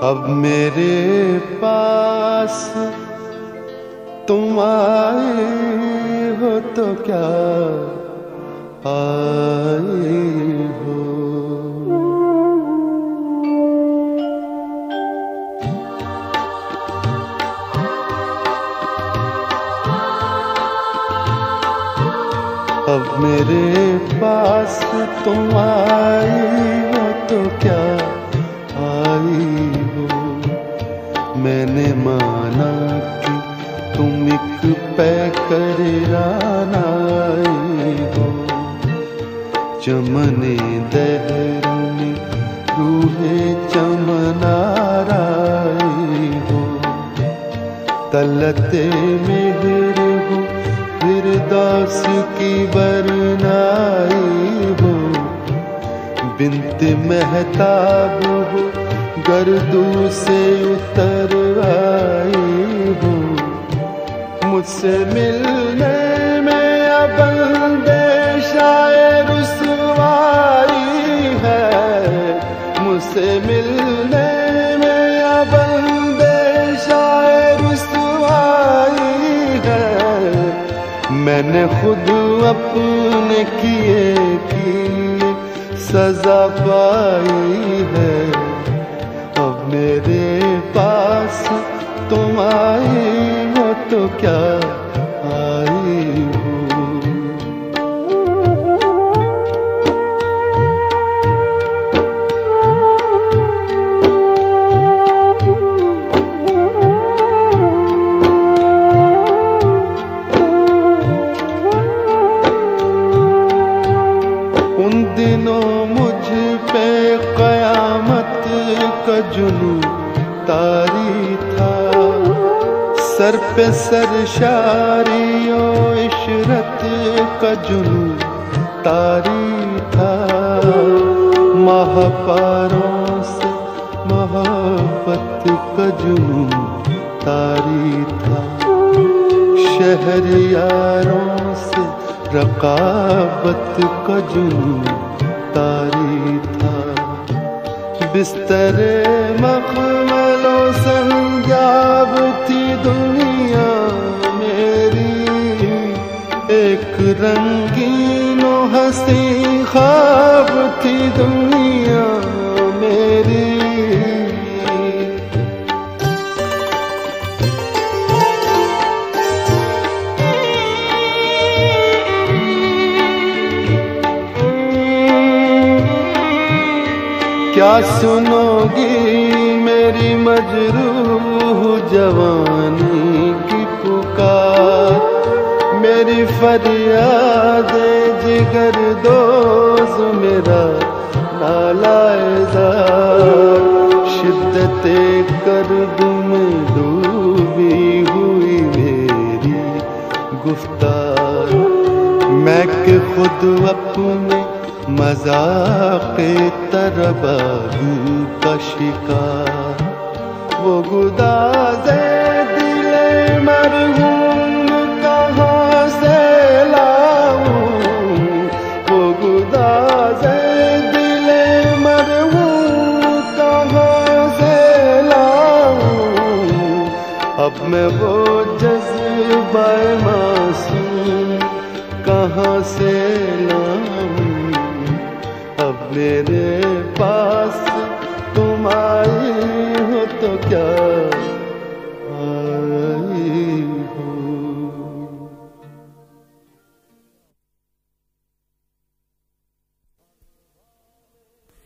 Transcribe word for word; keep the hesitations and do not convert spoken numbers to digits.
अब मेरे पास तुम आए हो तो क्या आए हो। अब मेरे पास तुम आई हो तो क्या आई हो। मैंने माना कि तुम एक पैकर आए हो। चमने दहरुनी रूहे चमनाराए हो। तलते मेहर हो फिरदौस की बरनाई हो। बिन्त महताब हो गर्दू से उतर आई हो। मुझसे मिलने में अब अंदेशाए रुसवाई है। मुझसे मिलने में अब अंदेशाए रुसवाई है। मैंने खुद अपने किए किए सजा पाई है। अब मेरे पास तुम आई हो तो क्या आई हो। उन दिनों मुझ पे कयामत का जुनून तारी था। सर पे सरशारियो इशरत का जुनून तारी था। महापारों से मोहब्बत का जुनून तारी था। शहरियारों से रकाबत का जुनून तारी था। बिस्तरे मखमलों संजाब थी दुनिया मेरी। एक रंगीनो हंसी ख्वाब थी दुनिया मेरी। क्या सुनोगी मेरी मजरूह जवानी की पुकार। मेरी फरियाद जिगर दोस्त मेरा नालायदा। शिद्दते कर्ब में डूबी हुई मेरी गुफ्तार। मैं कि खुद अपने मज़ाक़े तरबाबू का शिकार। वो गुदाज़े दिले मरहूम कहाँ से लाऊं। वो गुदाज़े दिले मरहूम कहाँ से लाऊं। अब मैं वो जज़्बा मासूम कहाँ से लाऊं। अब मेरे पास तुम आई हो तो क्या